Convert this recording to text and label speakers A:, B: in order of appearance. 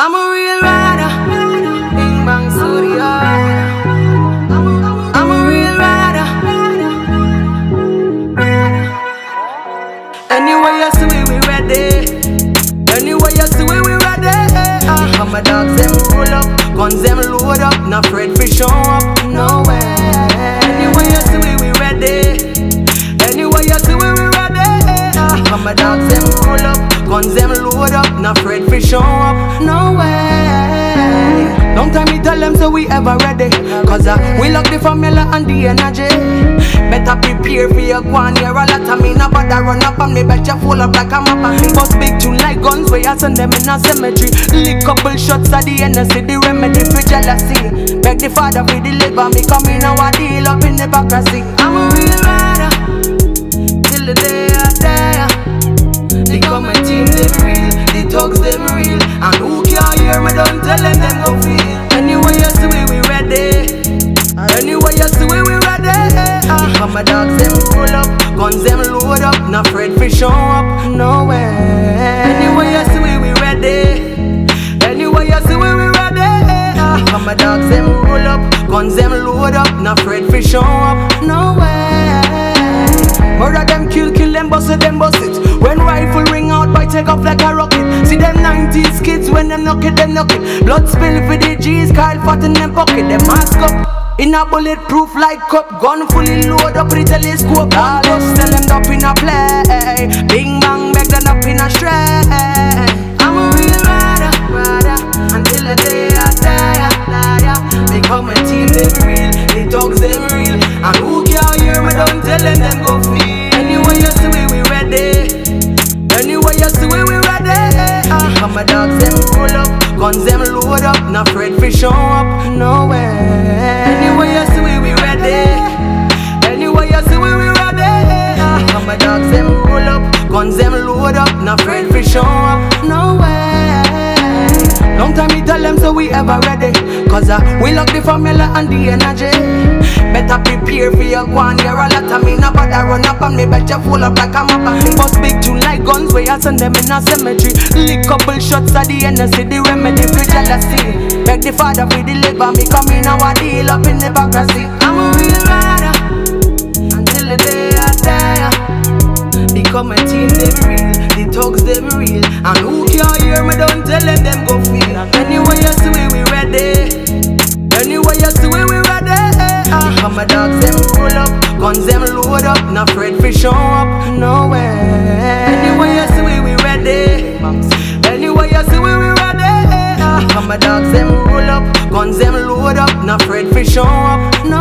A: I'm a real rider, Bing Bang Studioz. I'm a real rider. Anyway you see we ready. Anyway you see we ready. My dogs them roll up, guns them load up, not afraid for show up, no way. Anyway you see we ready. Anyway you see we ready. My dogs them roll up, guns them load up, not afraid for show up, no way. Long time me tell them so we ever ready, cause we lock the formula and the energy. Better prepare for your guan, hear a lot of me. Nobody run up on me, bet you full up like I'm up on me. Bust big tune like guns, where you send them in a cemetery. Lick couple shots at the NSC, the remedy for jealousy. Beg the father for deliver me, come in and a deal up in hypocrisy. I'm a real rider, till the day I die. They come and team them real, the thugs them real. And who can't hear me, don't tell them go feel. Anyway you see we ready. Anyway you see we ready. My dogs them roll up, guns them load up, not afraid for show up, no way. Anyway you see we ready. Anyway you see we ready. My dogs them roll up, guns them load up, not afraid for show up, no way. Murder them, kill them, bust it. When rifle ring out, boy take off like a rocket. See them 90s kids when them knock it. Blood spill for the G's, Kyle fat in them pocket. Them mask up in a bulletproof like cup, gun fully load up with the telescope. All us tell them up in a play, bing bang back them up in a stray. I'm a real rider, until the day I die. They come and team them real, the dogs them real. And who can't hear me, don't tell them go feel. Anyway you see we ready. Anyway you see we ready. My dogs them roll up, guns them load up, not afraid for show up, no way. Anyway you see we ready. Anyway you see we ready. My dogs them roll up, guns them load up, not afraid for show up, no way. Long time me tell them so we ever ready, cause we lock the formula and the energy. Better prepare for your guan, hear a lot of me. Nobody run up on me, bet you full up like I'm up on me. Bust big tune like guns, where you send them in a cemetery. Lick couple shots at the NSC, the remedy for jealousy. Beg the father for deliver me, come in and a deal up in hypocrisy. I'm a real rider, until the day I die. Become a team them real, the thugs them real. And who can't hear me, don't tell them go feel. Anyway you see we ready. Anyway you see we ready. My dogs them roll up, guns them load up, not afraid for show up, no way. Anyway you see we ready. Anyway you see we ready. My dogs them roll up, guns them load up, not afraid for show up, no